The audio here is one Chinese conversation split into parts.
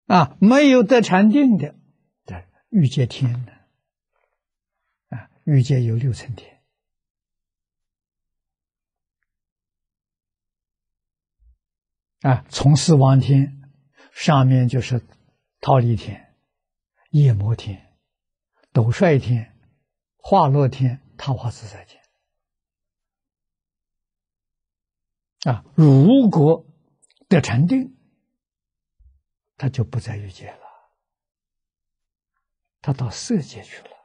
没有得禅定的，欲界天呢？欲界有6层天。从四王天上面就是忉利天、夜摩天、斗率天、化乐天、他化自在天。如果得禅定，他就不在欲界了，他到色界去了。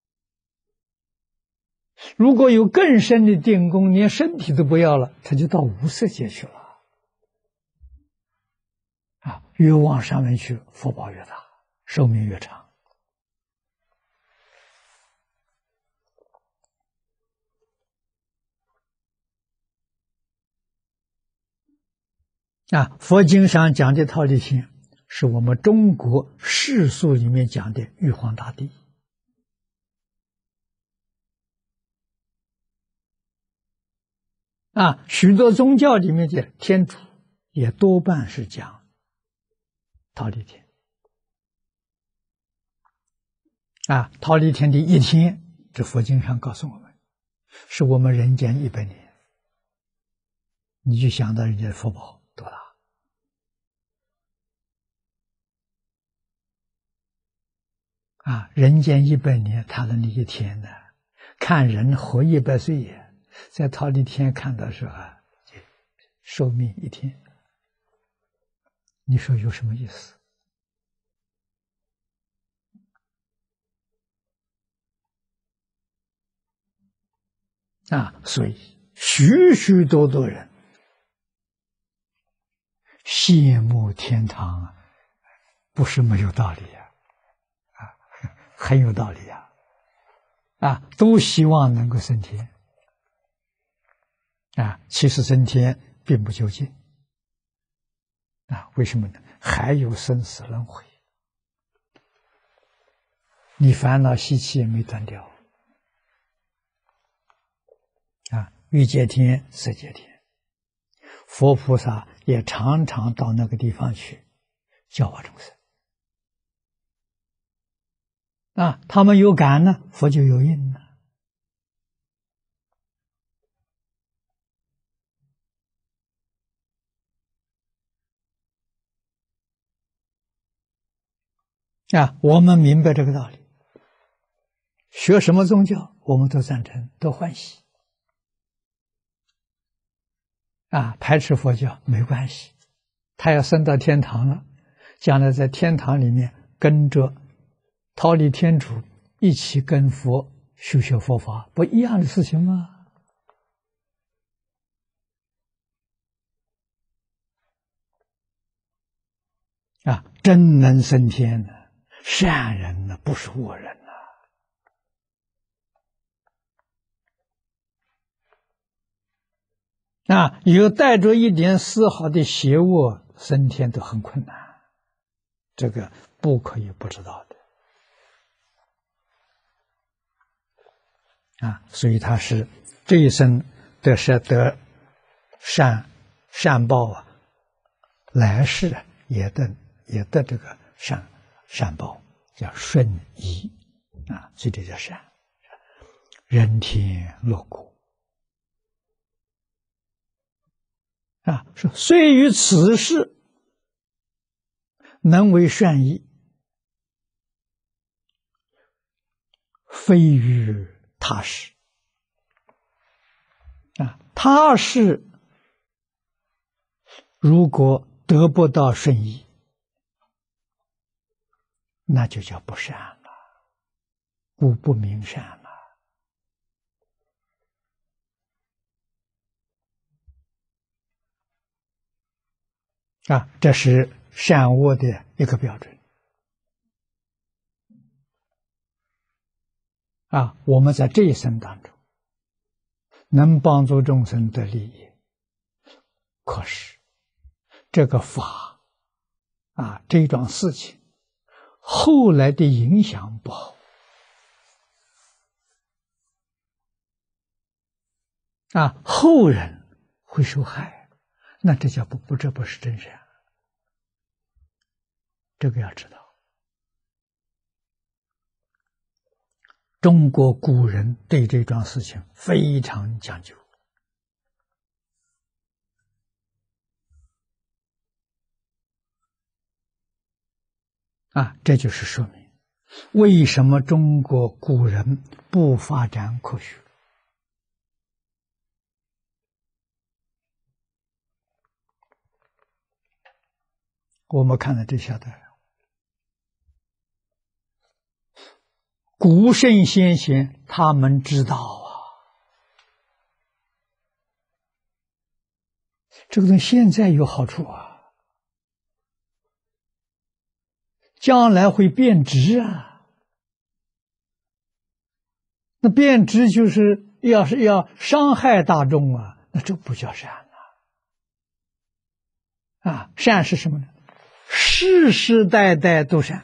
如果有更深的定功，连身体都不要了，他就到无色界去了。越往上面去，福报越大，寿命越长。佛经上讲的忉利天，是我们中国世俗里面讲的玉皇大帝。许多宗教里面的天主也多半是讲忉利天。忉利天的一天，这佛经上告诉我们，是我们人间100年。你就想到人家的福报多大。人间100年，他的那一天呢，看人活100岁也，在忉利天看到是寿命1天，你说有什么意思？所以许许多多人羡慕天堂，不是没有道理很有道理都希望能够升天其实升天并不究竟为什么呢？还有生死轮回，你烦恼习气也没断掉欲界天、色界天，佛菩萨也常常到那个地方去教化众生他们有感呢，佛就有应呢我们明白这个道理，学什么宗教我们都赞成，都欢喜排斥佛教没关系，他要升到天堂了，将来在天堂里面跟着忉利天主一起跟佛修学佛法，不一样的事情吗？真能升天呢，善人呢，不是恶人有带着一点丝毫的邪恶升天都很困难，这个不可以不知道的所以他是这一生得善报来世也得这个善报，叫顺宜所以这叫善，人天乐果说虽于此世能为善意，非于他世他世如果得不到顺意，那就叫不善了，故不明善了这是善恶的一个标准我们在这一生当中能帮助众生得利益，可是这个法这桩事情后来的影响不好后人会受害，那这叫这不是真善这个要知道。中国古人对这桩事情非常讲究啊，这就是说明为什么中国古人不发展科学。我们看了就晓得，古圣先贤他们知道啊，这个东西现在有好处啊，将来会变质啊。那变质就是要伤害大众啊，那这不叫善啊！善是什么呢？世世代代都善。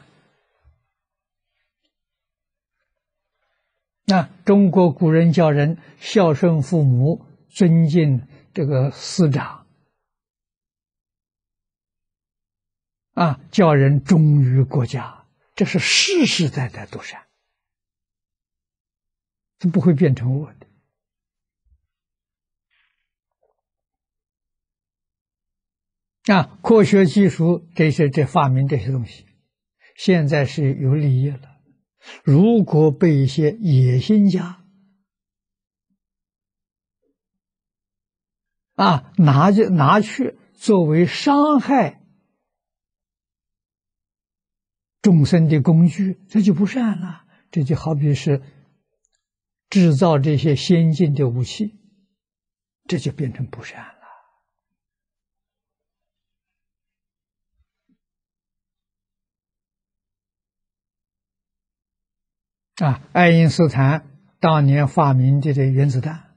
那中国古人教人孝顺父母，尊敬这个师长，啊，叫人忠于国家，这是世世代代都善，这不会变成恶的。啊，科学技术这发明这些东西，现在是有利益了。如果被一些野心家啊拿去作为伤害众生的工具，这就不善了。这就好比是制造这些先进的武器，这就变成不善了。啊，爱因斯坦当年发明的这原子弹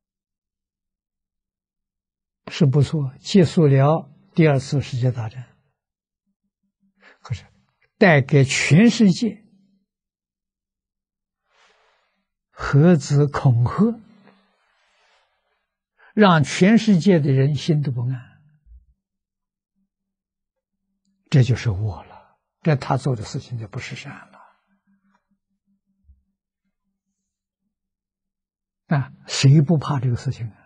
是不错，结束了第二次世界大战，可是带给全世界核子恐吓，让全世界的人心都不安，这就是恶了。这他做的事情就不是善了。啊，谁不怕这个事情啊？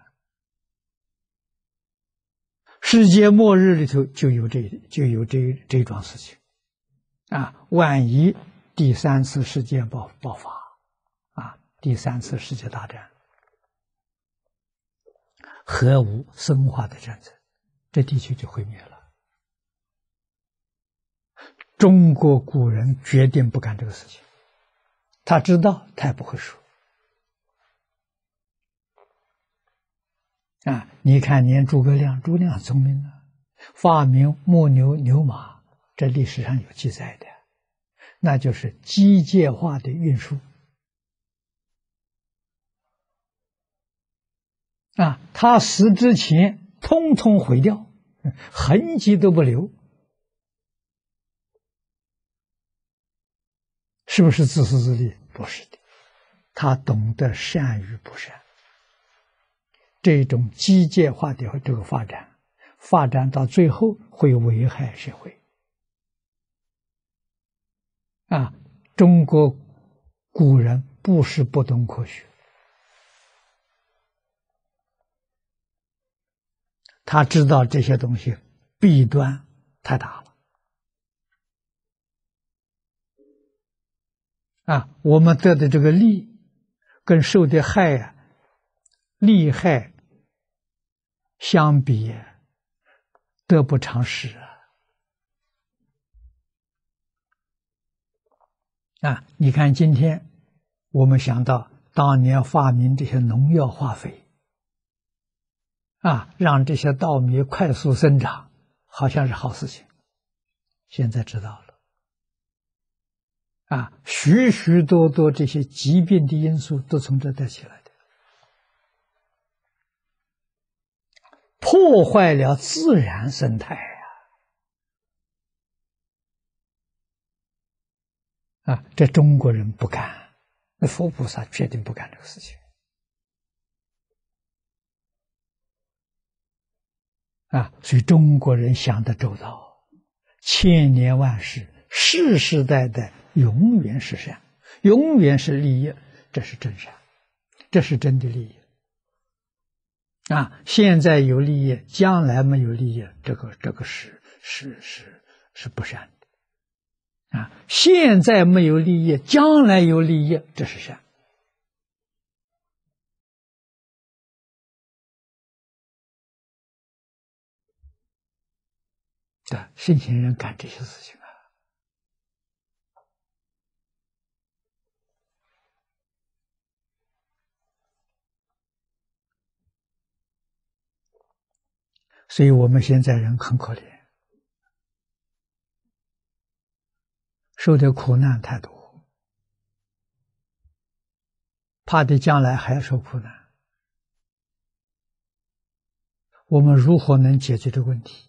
世界末日里头就有这桩事情啊！万一第三次世界爆发啊，第三次世界大战，核武生化的战争，这地区就毁灭了。中国古人决定不干这个事情，他知道，他也不会说。啊，你看，连诸葛亮聪明了，发明木牛、牛马，这历史上有记载的，那就是机械化的运输。啊，他死之前通通毁掉，痕迹都不留，是不是自私自利？不是的，他懂得善与不善。这种机械化的这个发展到最后会危害社会。啊，中国古人不是不懂科学，他知道这些东西弊端太大了。啊，我们得的这个利跟受的害啊，利害相比得不偿失啊！你看今天我们想到当年发明这些农药化肥啊，让这些稻米快速生长，好像是好事情。现在知道了啊，许许多多这些疾病的因素都从这带起来的，破坏了自然生态啊！这中国人不干，那佛菩萨决定不干这个事情啊！所以中国人想得周到， 千年万世，世世代代永远是善，永远是利益，这是真善，这是真的利益。现在有利益，将来没有利益，这个是不善的。现在没有利益，将来有利益，这是善。圣贤人干这些事情所以我们现在人很可怜，受的苦难太多，怕的将来还要受苦难。我们如何能解决这个问题？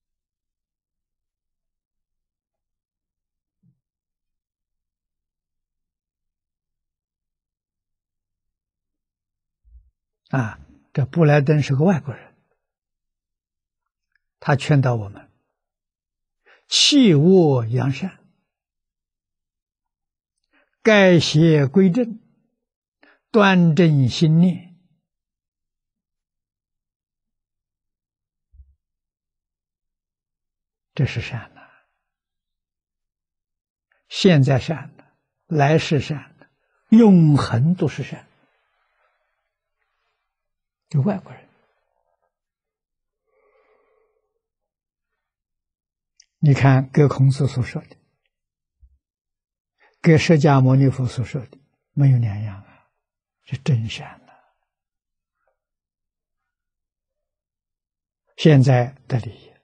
这布莱登是个外国人，他劝导我们弃恶扬善，改邪归正，端正心念。这是善的，现在善的，来世善的，永恒都是善。这外国人，你看跟孔子所说的，跟释迦牟尼佛所说的没有两样是真善的。现在的利益，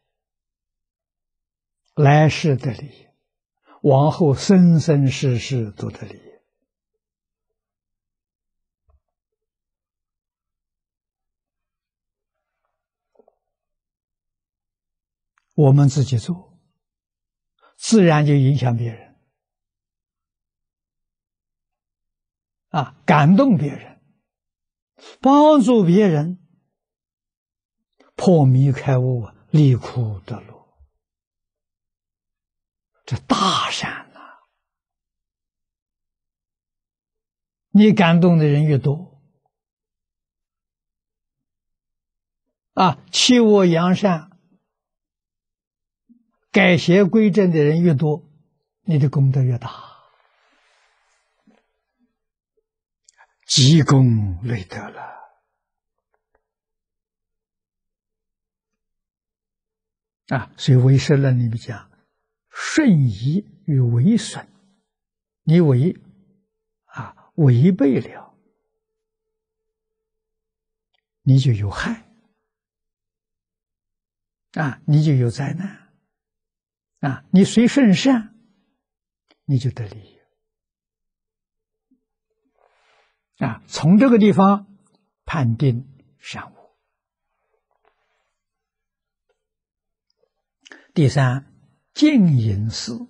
来世的利益，往后生生世世都的利益。我们自己做，自然就影响别人，感动别人，帮助别人破迷开悟，离苦得乐，这大善呐！你感动的人越多，弃恶扬善，改邪归正的人越多，你的功德越大，积功累德了。所以唯识论里面讲，顺宜与违损，你违背了，你就有害，你就有灾难。你随顺善，你就得利益。从这个地方判定善恶。第三，净隐寺。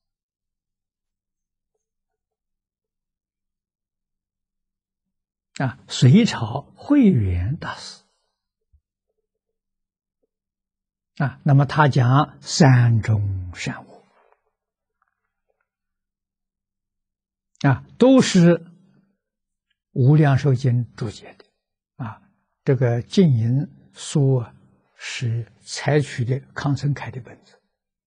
隋朝慧远大师那么他讲三种善恶都是《无量寿经》注解的这个净隐书是采取的康生开的本子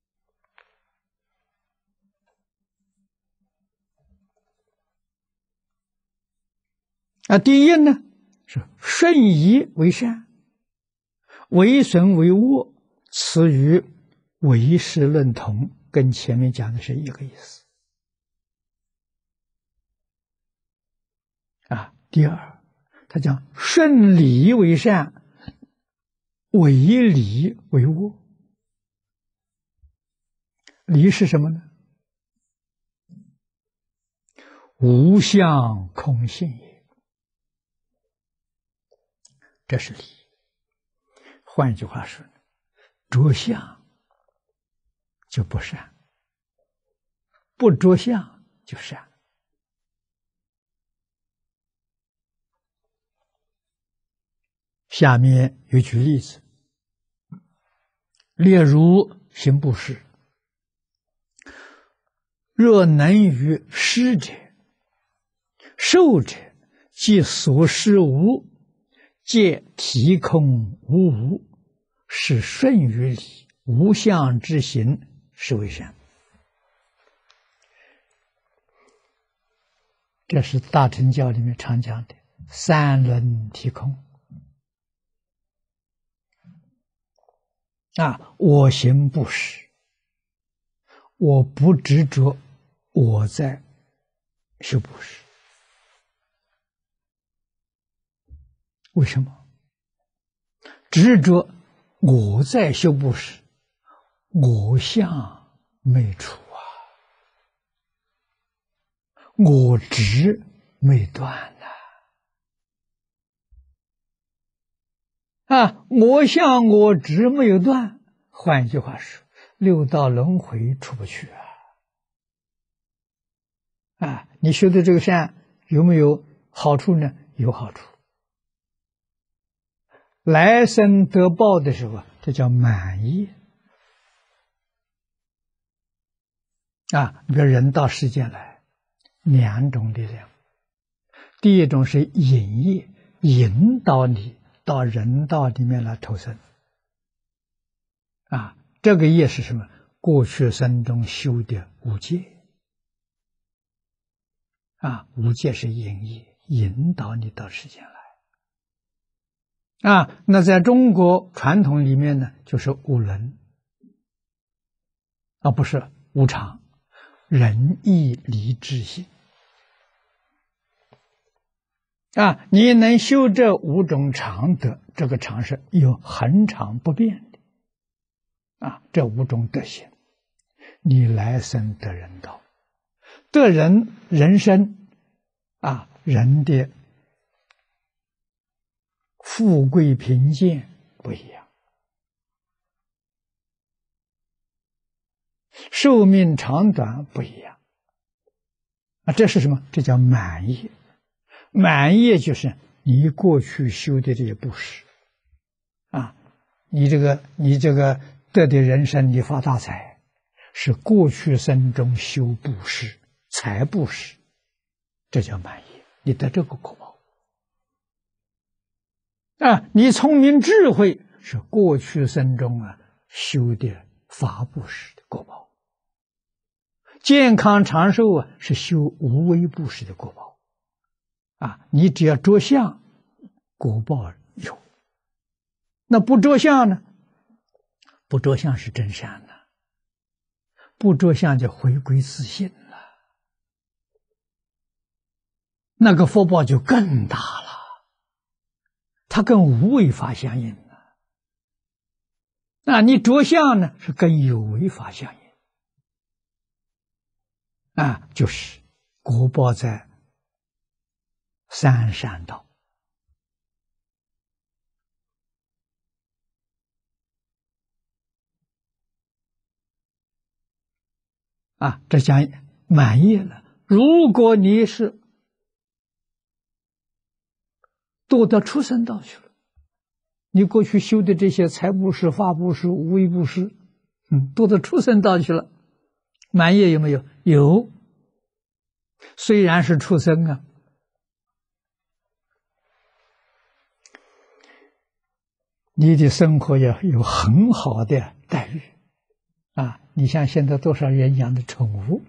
第一呢是顺宜为善，为损为恶，此与唯识论同，跟前面讲的是一个意思第二，他讲顺理为善，为理为恶。理是什么呢？无相空性也，这是理。换句话说，着相就不善，不着相就善。下面有举例子，例如行布施， 若能于施者、受者，即所施无，皆体空无无，是顺于理，无相之行，是为善。这是大乘教里面常讲的三轮体空。我行布施，我不执着我在修布施。为什么？执着我在修布施，我相没除我执没断我相我执没有断，换一句话说，六道轮回出不去你修的这个善有没有好处呢？有好处。来生得报的时候，这叫满意比如人到世间来，两种力量。第一种是引业，引导你到人道里面来投生这个业是什么？过去生中修的五戒五戒是引业，引导你到世间来那在中国传统里面呢，就是五伦不是无常，仁义礼智信你能修这五种常德，这个常是有恒常不变的这五种德行，你来生得人道，得人生人的富贵贫贱不一样，寿命长短不一样这是什么？这叫满意。满意就是你过去修的这些布施你这个得的人生，你发大财，是过去生中修布施，财布施，这叫满意，你得这个果报你聪明智慧，是过去生中修的法布施的果报。健康长寿是修无为布施的果报你只要着相，果报有。那不着相呢？不着相是真善不着相就回归自信了，那个福报就更大了，它跟无为法相应你着相呢，是跟有为法相应就是果报在三善道这讲满意了。如果你是堕到畜生道去了，你过去修的这些财布施、法布施、无为布施堕到畜生道去了，满意有没有？有。虽然是畜生你的生活要有很好的待遇你像现在多少人养的宠物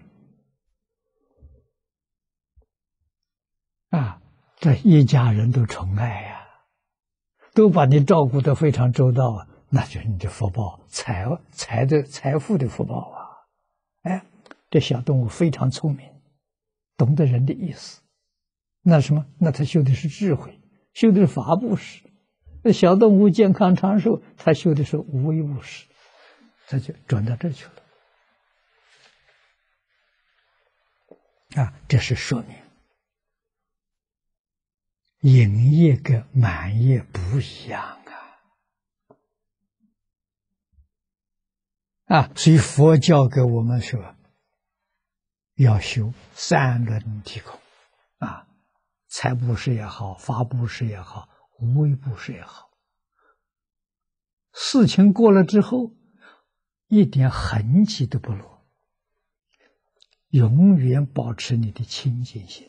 这一家人都宠爱都把你照顾得非常周到那就是你的福报，财富的福报这小动物非常聪明，懂得人的意思，那什么？那他修的是智慧，修的是法布施。那小动物健康长寿，他修的是无为布施，他就转到这去了这是说明引业跟满业不一样所以佛教给我们说要修三轮体空财布施也好，法布施也好，无为布施也好，事情过了之后一点痕迹都不落， 永远保持你的清净心。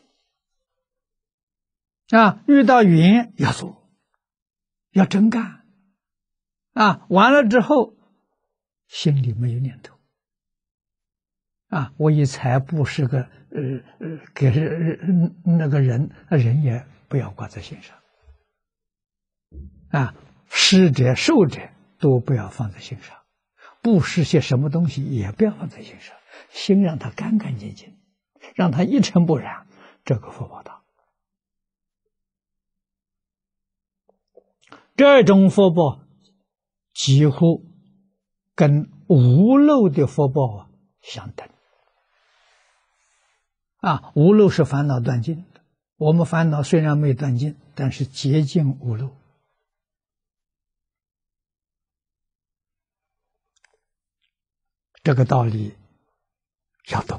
遇到缘要做，要真干。完了之后，心里没有念头。我一财布施个给那个人也不要挂在心上。施者受者都不要放在心上，布施些什么东西也不要放在心上，心让它干干净净，让它一尘不染，这个福报大。这种福报几乎跟无漏的福报相等。无漏是烦恼断尽的，我们烦恼虽然没断尽，但是接近无漏。这个道理要懂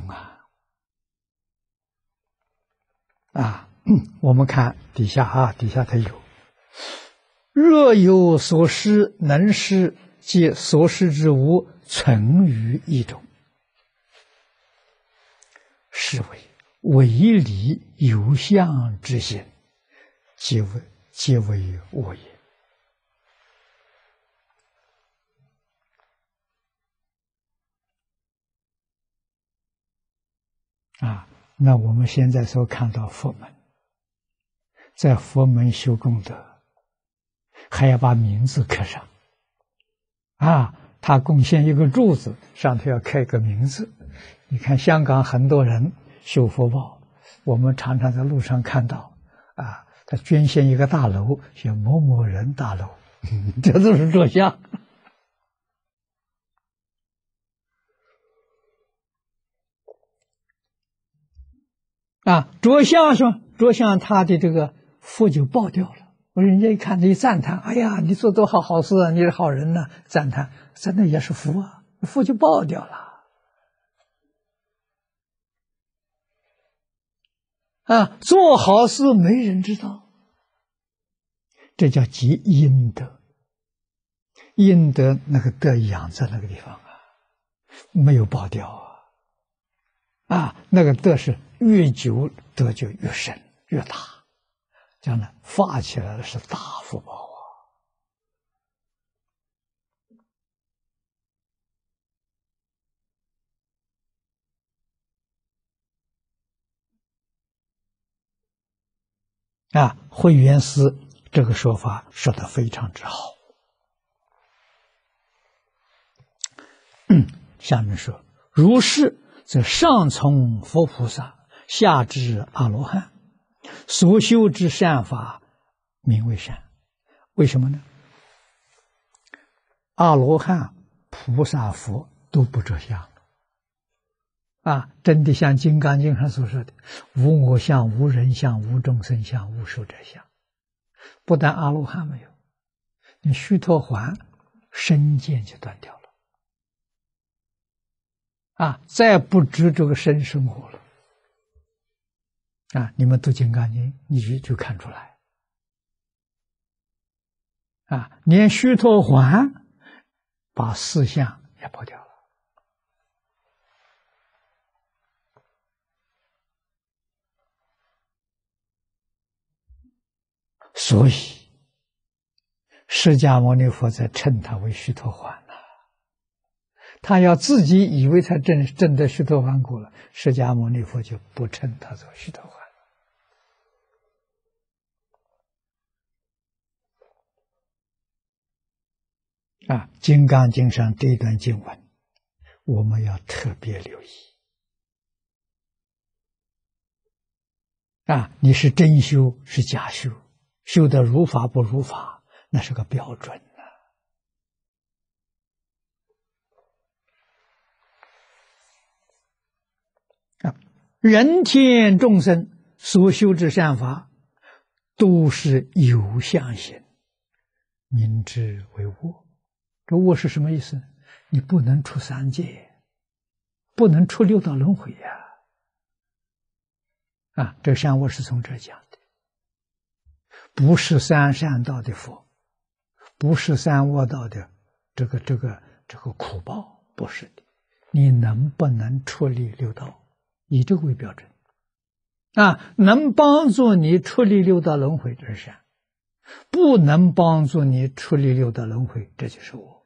我们看底下底下它有，若有所施能施，即所施之物存于一种，是为唯理有相之心，皆为我也。那我们现在所看到佛门，在佛门修功德，还要把名字刻上。他贡献一个柱子，上头要刻一个名字。你看香港很多人修佛报，我们常常在路上看到，他捐献一个大楼，写某某人大楼，这都是着相。着相说，着相他的这个福就报掉了。人家一看，一赞叹，哎呀，你做多好事啊，你是好人呢，赞叹，真的也是福福就报掉了。做好事没人知道，这叫积阴德。阴德那个德养在那个地方没有报掉那个德是越久德就越深越大，将来发起来的是大福报慧远师这个说法说得非常之好。下面说，如是则上从佛菩萨，下至阿罗汉，所修之善法名为善。为什么呢？阿罗汉、菩萨、佛都不着相真的像《金刚经》上所说的，无我相、无人相、无众生相、无寿者相。不但阿罗汉没有，你须陀洹身见就断掉了再不知这个生生活了你们读《金刚经》，你就看出来连须陀洹把四相也破掉了。所以释迦牟尼佛在称他为须陀洹他要自己以为他证得须陀洹果了，释迦牟尼佛就不称他做须陀洹金刚经上这一段经文我们要特别留意你是真修是假修，修得如法不如法，那是个标准人天众生所修之善法都是有相行，名之为恶。这恶是什么意思？你不能出三界，不能出六道轮回这善恶是从这讲的，不是三善道的佛，不是三恶道的这个苦报，不是的。你能不能出离六道？ 以这个为标准能帮助你出离六道轮回，这是善；不能帮助你出离六道轮回，这就是我。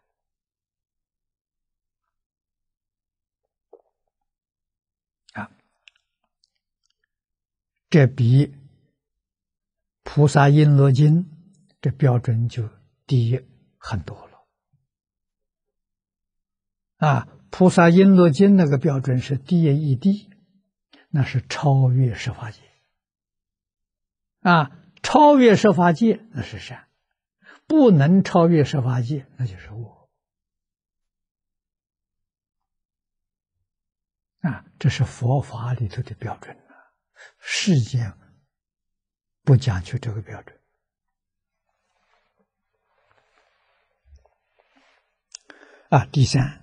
这比菩萨璎珞经这标准就低很多了菩萨璎珞经那个标准是低一滴，那是超越十法界超越十法界那是善，不能超越十法界那就是恶这是佛法里头的标准世间不讲究这个标准第三，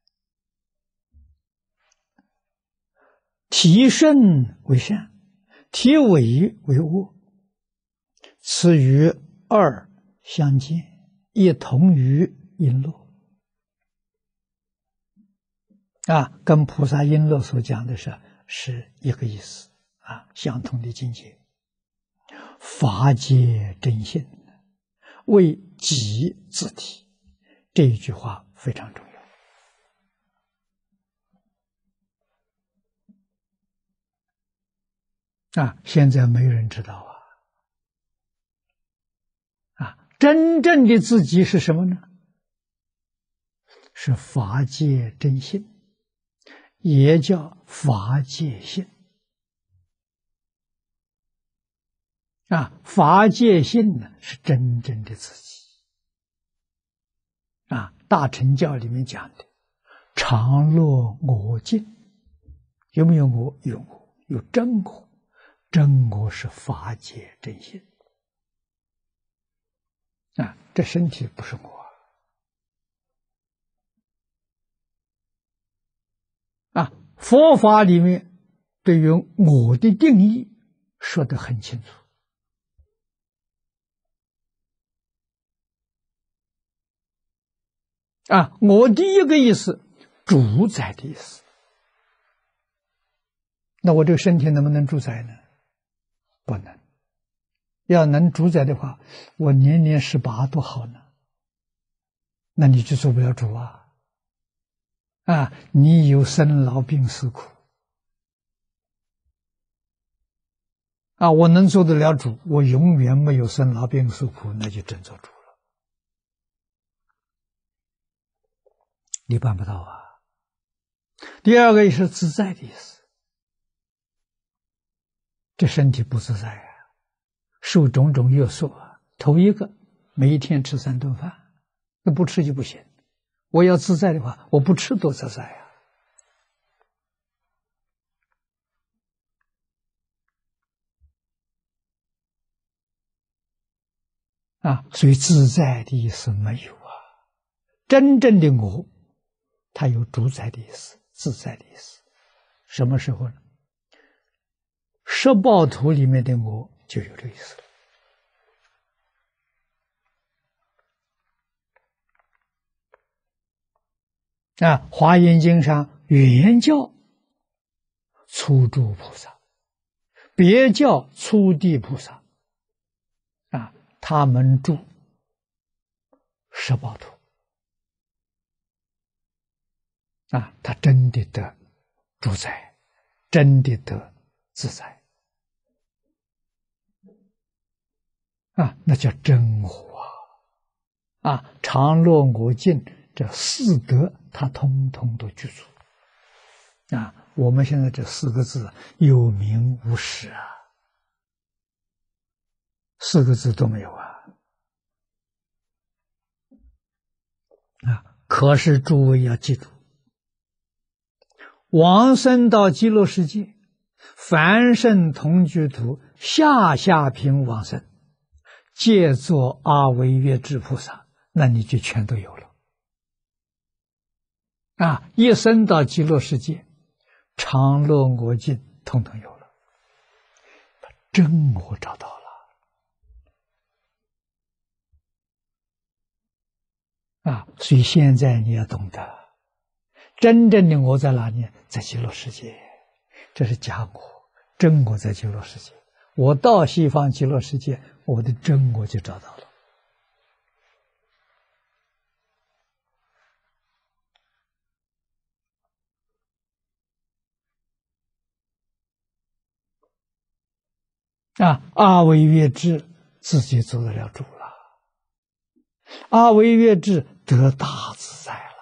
体顺为善，体伪为恶，此与二相见，亦同于璎珞跟菩萨璎珞所讲的是一个意思相同的境界。法界真性，为己自体，这一句话非常重要现在没人知道真正的自己是什么呢？是法界真性，也叫法界性法界性呢是真正的自己大乘教里面讲的常乐我净，有没有我？有我，有真我，真我是法界真性这身体不是我佛法里面对于我的定义说得很清楚我第一个意思主宰的意思，那我这个身体能不能主宰呢？不能。要能主宰的话，我年年18多好呢，那你就做不了主你有生老病死苦我能做得了主，我永远没有生老病死苦，那就真做主了。你办不到第二个也是自在的意思，这身体不自在受种种约束头一个，每一天吃3顿饭，那不吃就不行。我要自在的话，我不吃多自在所以自在的意思没有真正的我，它有主宰的意思，自在的意思。什么时候呢？十报图里面的我就有这个意思华严经上原教初住菩萨，别教初地菩萨他们住十报图他真的得主宰，真的得自在那叫真我常乐我净这4德他通通都具足我们现在这4个字有名无实4个字都没有可是诸位要记住，往生到极乐世界，凡圣同居土下下品往生，皆作阿惟越致菩萨，那你就全都有了一生到极乐世界，常乐我净统统有了，真我找到了所以现在你要懂得，真正的我在哪里？在极乐世界， 这是假我，真我在极乐世界。我到西方极乐世界，我的真我就找到了。阿惟越致自己做得了主了，阿惟越致得大自在了。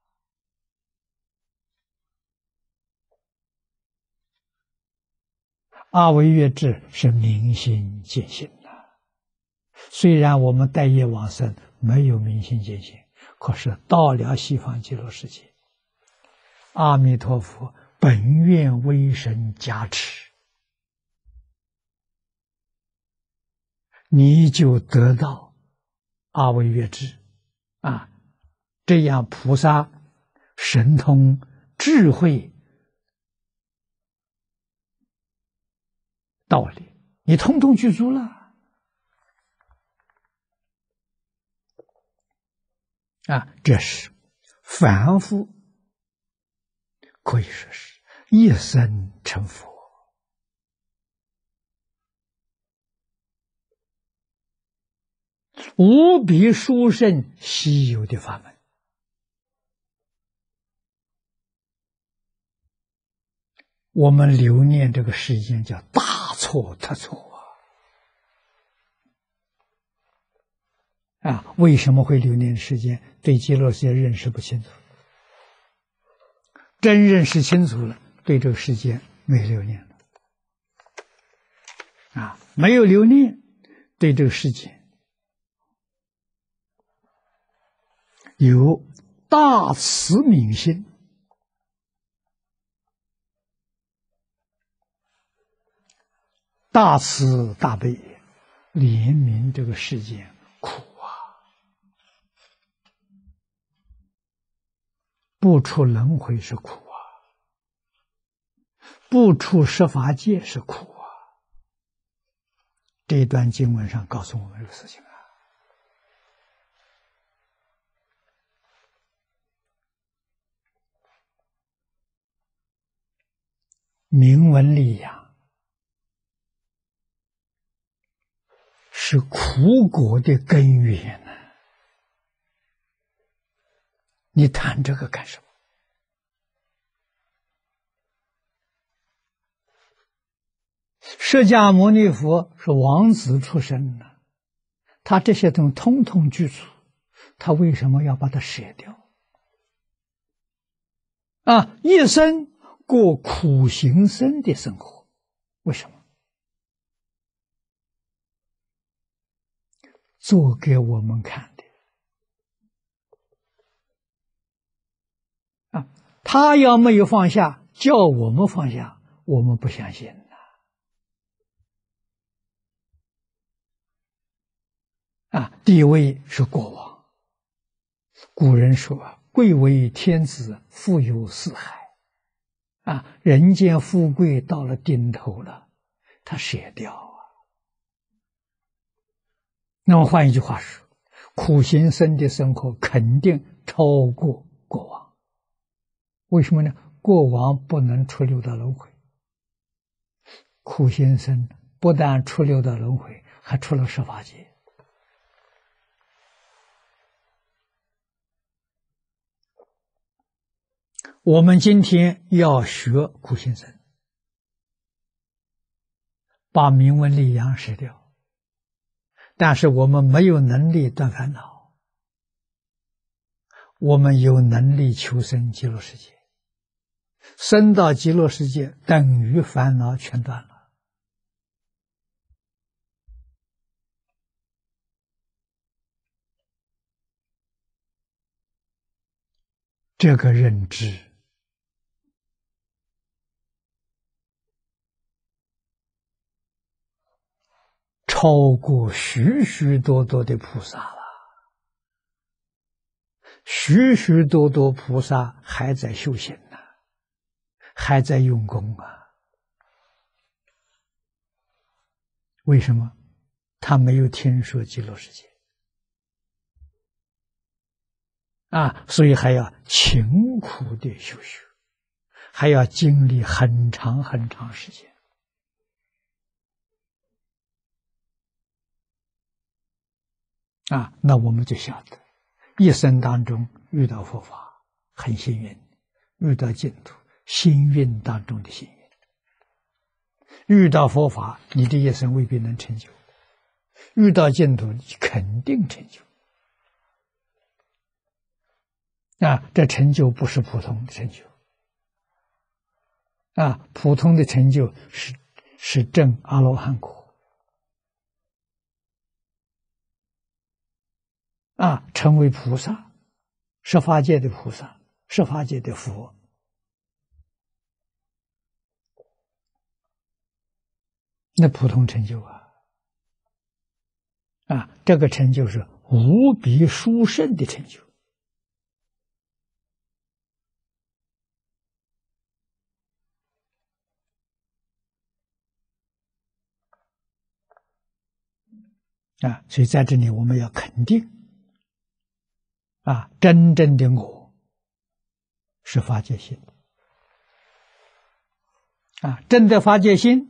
阿惟越致是明心见性的。虽然我们待业往生没有明心见性，可是到了西方极乐世界，阿弥陀佛本愿威神加持，你就得到阿惟越致这样菩萨神通智慧道理，你通通具足了这是凡夫可以说是一生成佛，无比殊胜稀有的法门。我们留念这个世间叫大错特错为什么会留念世间？对极乐世界认识不清楚，真认识清楚了，对这个世界没留念了没有留念，对这个世界有大慈悯心，大慈大悲怜悯这个世界苦不出轮回是苦不出十法界是苦这一段经文上告诉我们这个事情明文利养是苦果的根源你谈这个干什么？释迦牟尼佛是王子出身的，他这些东西通通具足，他为什么要把它舍掉？一生过苦行僧的生活，为什么？做给我们看的他要没有放下，叫我们放下，我们不相信地位是国王。古人说贵为天子，富有四海人间富贵到了顶头了，他舍掉那么换一句话说，苦行僧的生活肯定超过国王。为什么呢？国王不能出六道轮回，苦行僧不但出六道轮回，还出了十法界。我们今天要学苦行僧，把名闻利养舍掉，但是我们没有能力断烦恼，我们有能力求生极乐世界，生到极乐世界等于烦恼全断了。这个认知超过许许多多的菩萨了，许许多多菩萨还在修行呢，还在用功为什么？他没有听说极乐世界所以还要勤苦的修学， 还要经历很长很长时间啊。那我们就晓得，一生当中遇到佛法很幸运，遇到净土幸运当中的幸运。遇到佛法，你这一生未必能成就；遇到净土，肯定成就。啊，这成就不是普通的成就。啊，普通的成就是证阿罗汉果。啊，成为菩萨，十法界的菩萨，十法界的佛。那普通成就啊，这个成就是无比殊胜的成就。所以在这里我们要肯定，真正的我是法界心，真的法界心，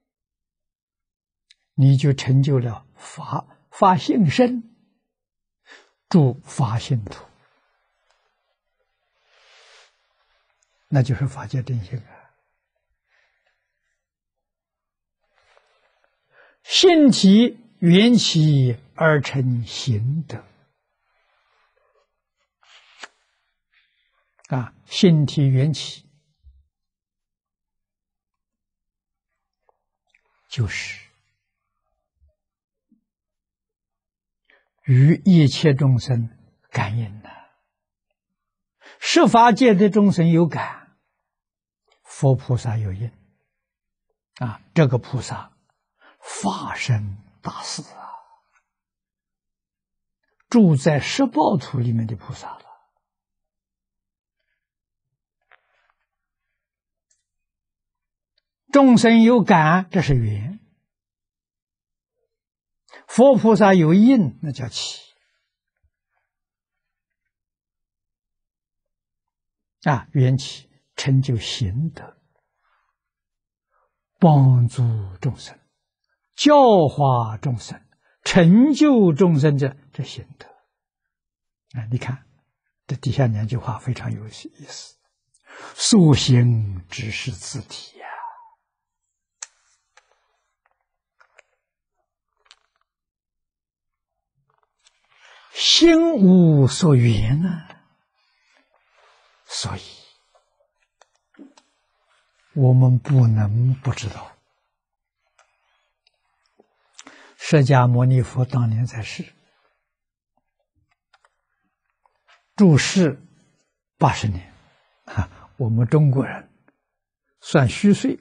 你就成就了法性身，住法性土，那就是法界真性啊。性体缘起而成行德。性体缘起就是与一切众生感应的，十法界的众生有感，佛菩萨有应。这个菩萨法身大士啊，住在十报土里面的菩萨了。众生有感，这是缘；佛菩萨有应，那叫起。缘起成就行德，帮助众生，教化众生，成就众生这行德。你看这底下两句话非常有意思：所行只是自体呀。心无所缘所以我们不能不知道，释迦牟尼佛当年在世，住世80年，我们中国人算虚岁，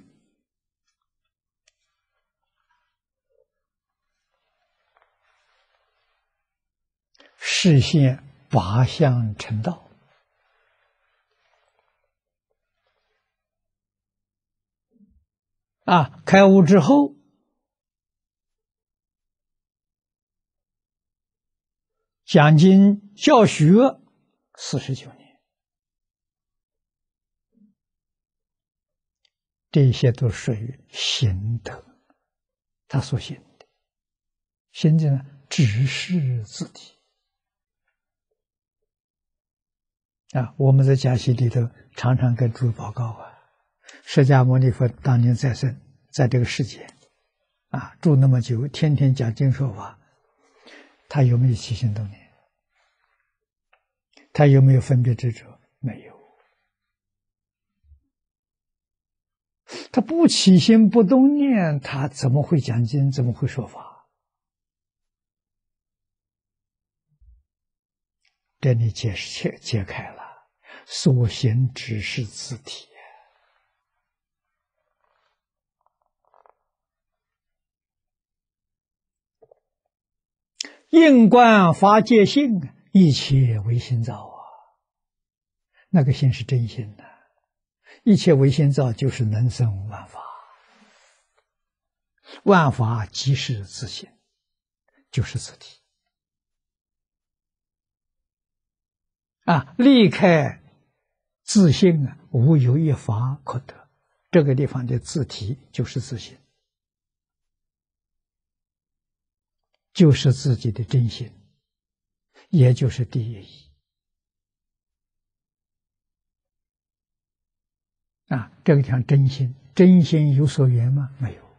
示现8相成道。开悟之后，讲经教学49年，这些都属于行德，他所行的。行的呢，只是自体。我们在讲习里头常常跟诸位报告释迦牟尼佛当年在生，在这个世界住那么久，天天讲经说法，他有没有起心动念？他有没有分别执着？没有。他不起心不动念，他怎么会讲经？怎么会说法？这里解开了，所行只是自体。应观法界性，一切唯心造那个心是真心的，一切唯心造就是能生万法，万法即是自性，就是自体。离开自性啊，无有一法可得。这个地方的字体就是自性，就是自己的真心，也就是第一义。啊，这个讲真心，真心有所缘吗？没有。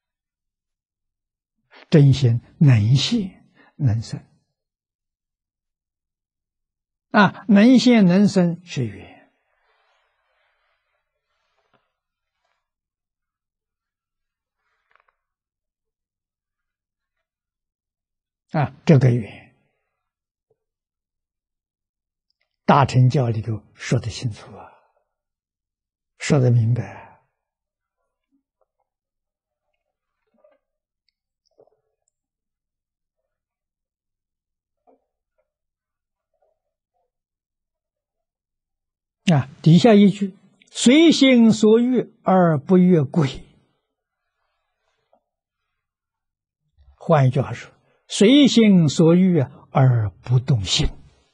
真心能现能生。啊，能现能生是缘。啊，这个缘，大乘教里头说得清楚啊，说得明白。啊，底下一句，随心所欲而不越轨。换一句话说，随心所欲而不动心。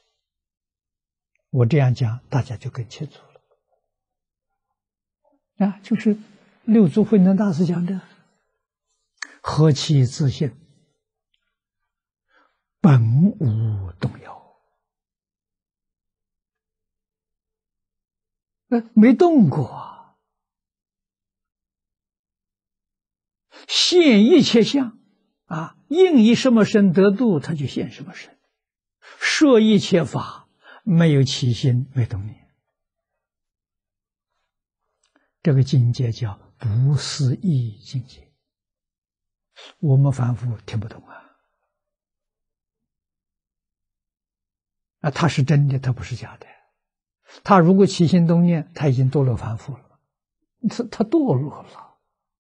我这样讲，大家就更清楚了。啊，就是六祖慧能大师讲的，何其自性，本无动摇。没动过，现一切相啊，应以什么身得度，他就现什么身；说一切法，没有起心，没动念。这个境界叫不思议境界，我们凡夫听不懂啊！啊，他是真的，他不是假的。他如果起心动念，他已经堕落凡夫了，他堕落了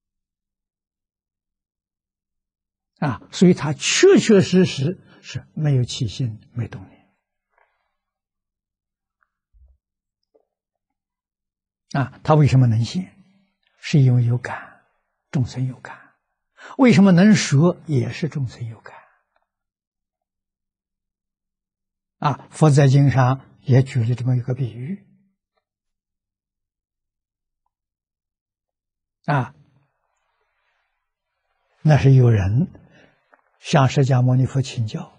啊！所以他确确实实是没有起心，没动念啊！他为什么能现？是因为有感，众生有感。为什么能说？也是众生有感啊！佛在经上也举了这么一个比喻啊，那是有人向释迦牟尼佛请教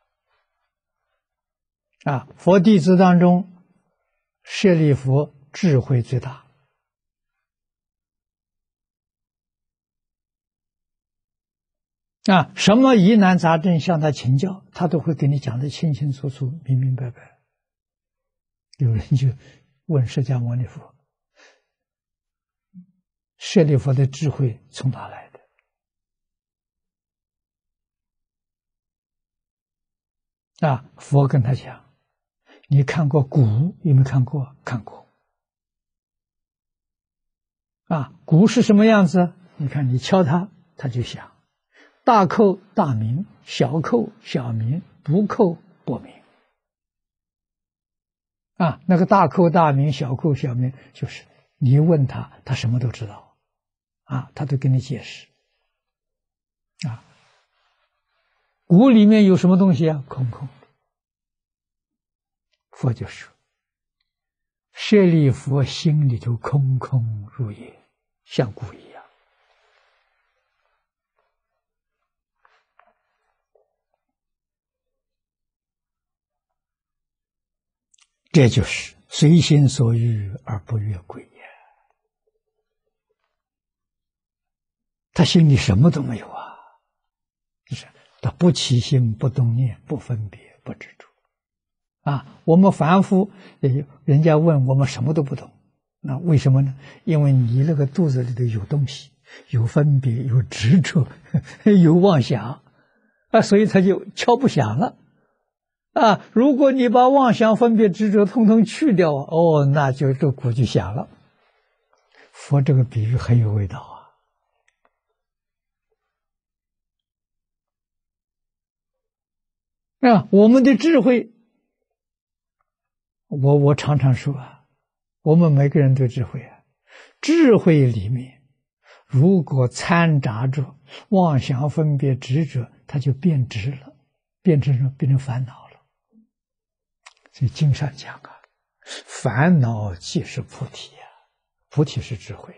啊，佛弟子当中，舍利弗智慧最大啊，什么疑难杂症向他请教，他都会给你讲得清清楚楚、明明白白。有人就问释迦牟尼佛，舍利弗的智慧从哪来的？啊，佛跟他讲，你看过鼓有没有看过？看过。啊，鼓是什么样子？你看你敲它，它就响。大扣大鸣，小扣小鸣，不扣不鸣。啊，那个大扣大鸣，小扣小鸣，就是你问他，他什么都知道，啊，他都跟你解释。啊，鼓里面有什么东西啊？空空。佛就说，舍利弗心里头空空如也，像鼓一样。这就是随心所欲而不越轨呀。他心里什么都没有啊，就是他不起心、不动念、不分别、不执着啊。我们凡夫，人家问我们什么都不懂，那为什么呢？因为你那个肚子里头有东西，有分别，有执着，有妄想啊，所以他就敲不响了。啊，如果你把妄想、分别、执着统统去掉，哦，那就这鼓就响了。佛这个比喻很有味道啊！啊，我们的智慧，我常常说啊，我们每个人都智慧啊，智慧里面如果掺杂着妄想、分别、执着，它就变执了，变成什么？变成烦恼。所以经上讲啊， 烦恼即是菩提呀，菩提是智慧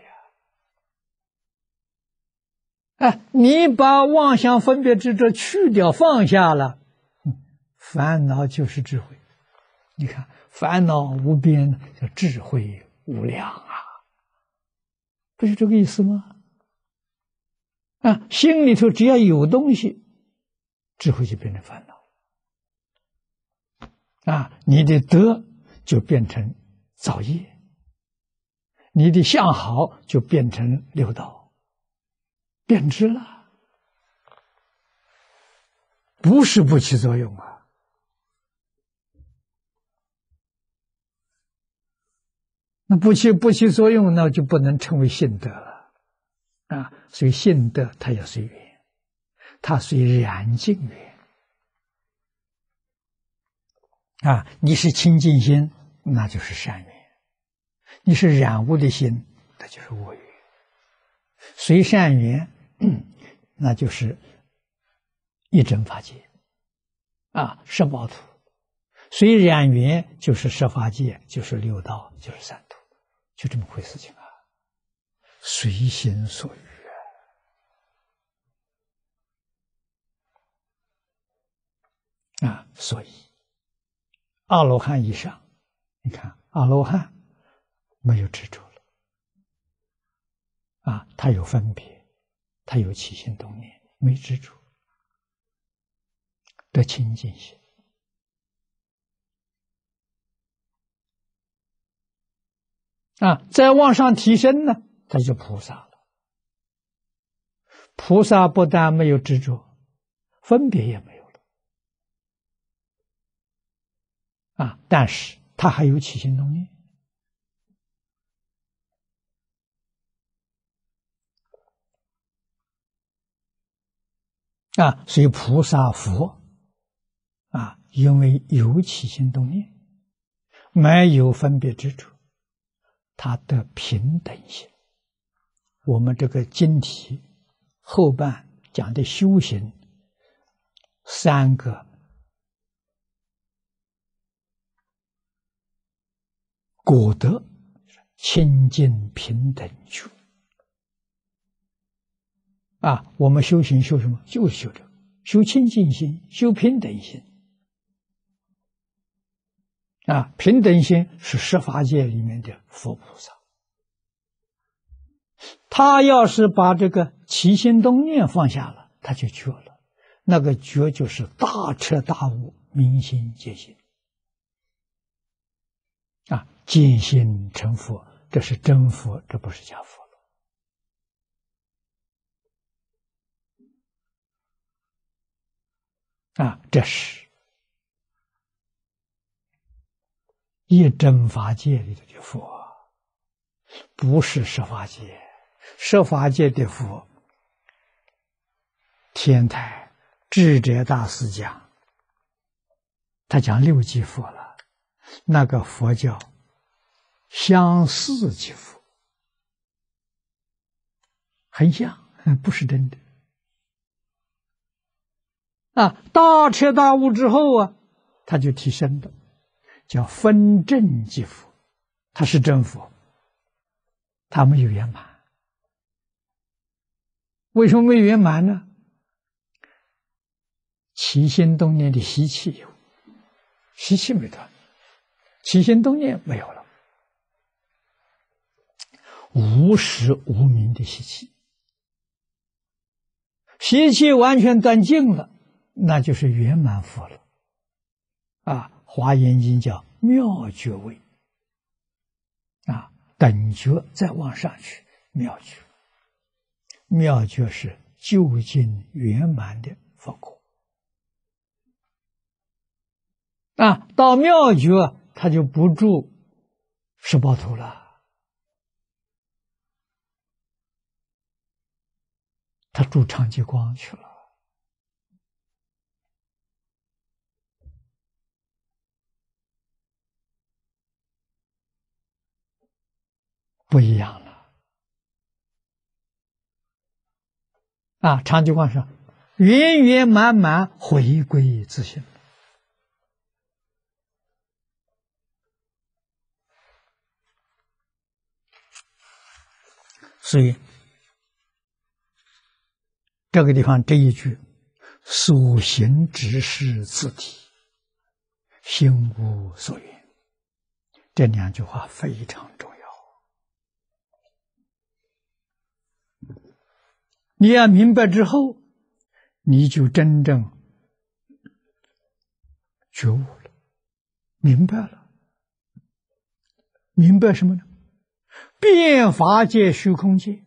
呀。哎，你把妄想分别执着去掉放下了，烦恼就是智慧。你看，烦恼无边，叫智慧无量啊，不是这个意思吗？啊，心里头只要有东西，智慧就变成烦恼啊，你的德就变成造业，你的相好就变成六道，变质了，不是不起作用啊。那不起作用，那就不能称为信德了啊。所以信德它要随缘，它随染净缘啊。你是清净心，那就是善缘；你是染污的心，那就是恶缘。随善缘，那就是一真法界啊，十报土；随染缘，就是十法界，就是六道，就是三途。就这么回事情啊，随心所欲啊！所以阿罗汉以上，你看阿罗汉没有执着了啊，他有分别，他有起心动念，没执着，得清净心。啊，再往上提升呢，他就菩萨了。菩萨不但没有执着，分别也没有了啊，但是他还有起心动念啊，所以菩萨佛啊，因为有起心动念，没有分别执着，他得平等心。我们这个经题后半讲的修行，三个果德：清净平等觉啊。我们修行修什么？就是修这个，修清净心，修平等心啊。平等心是十法界里面的佛菩萨，他要是把这个起心动念放下了，他就觉了。那个觉就是大彻大悟，明心见性啊，见性成佛，这是真佛，这不是假佛了啊。这是一真法界里头的佛，不是十法界。十法界的佛，天台智者大师讲，他讲六即佛了，那个佛叫相似即佛，很像，不是真的啊。大彻大悟之后啊，他就提升了，叫分正即佛，他是真佛，他没有圆满。为什么没有圆满呢？起心动念的习气有，习气没断，起心动念没有了，无始无明的习气，习气完全断尽了，那就是圆满佛了啊。华严经叫妙觉位啊，等觉再往上去，妙觉。妙觉是究竟圆满的佛果啊，到妙觉他就不住十报土了，他住长极光去了，不一样了啊！长极光上圆圆满满回归自性所以这个地方这一句“所行之事自体，心无所缘”，这两句话非常重要。你要明白之后，你就真正觉悟了，明白了。明白什么呢？遍法界虚空界，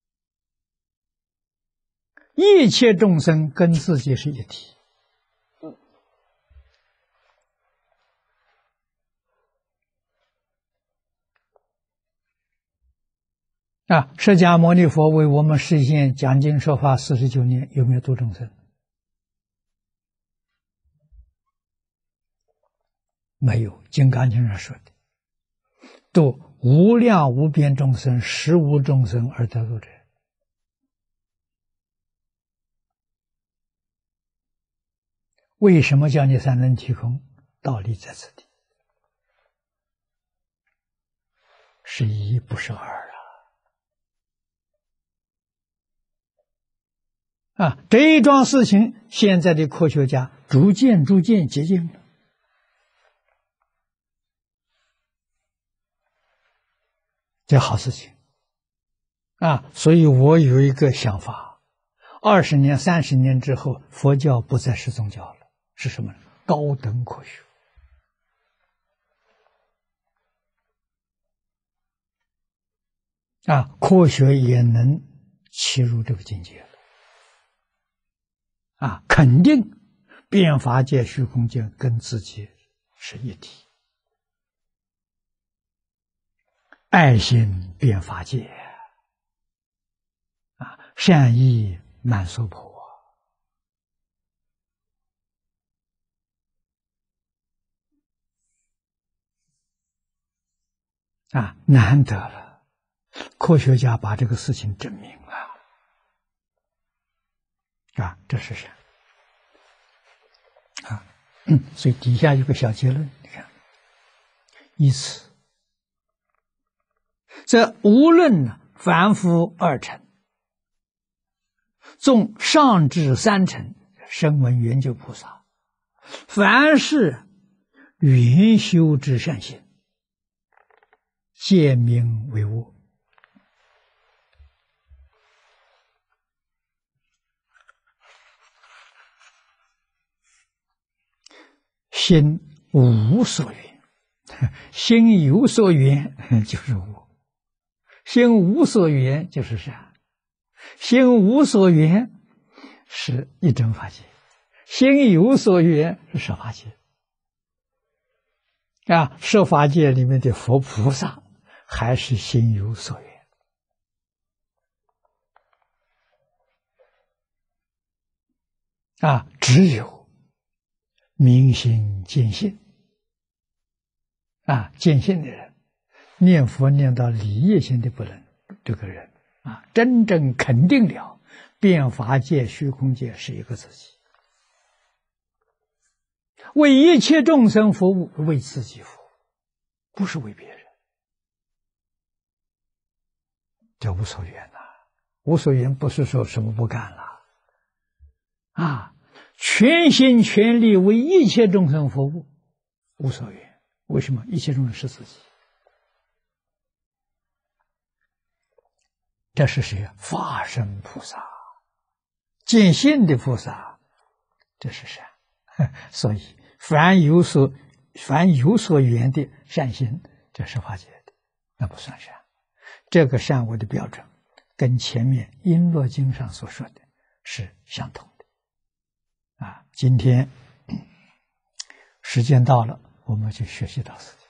一切众生跟自己是一体。释迦牟尼佛为我们实现讲经说法49年，有没有度众生？没有。金刚经上说的，度无量无边众生，实无众生而得度者。为什么叫你三轮体空？道理在此地，是一不是二啊！这一桩事情，现在的科学家逐渐接近了。这好事情所以我有一个想法，20年、30年之后，佛教不再是宗教了，是什么呢？高等科学科学也能切入这个境界了肯定遍法界、虚空界跟自己是一体。爱心遍法界善意满娑婆难得了，科学家把这个事情证明了这是善所以底下有个小结论，你看，依此，这无论凡夫2乘，纵上至3乘，声闻缘觉菩萨，凡是圆修之善行，见名为恶。心无所缘，心有所缘就是恶，心无所缘就是善，心无所缘是一真法界，心有所缘是十法界十法界里面的佛菩萨还是心有所缘只有明心见性见性的人，念佛念到理业性的不能，这个人真正肯定了遍法界虚空界是一个自己，为一切众生服务，为自己服务，不是为别人。这无所缘无所缘不是说什么不干了全心全力为一切众生服务，无所缘。为什么？一切众生是自己。这是谁？法身菩萨，见性的菩萨，这是善。所以凡有所缘的善行，这是法界的，那不算善。这个善恶的标准跟前面璎珞经上所说的是相同的今天时间到了，我们就学习到此。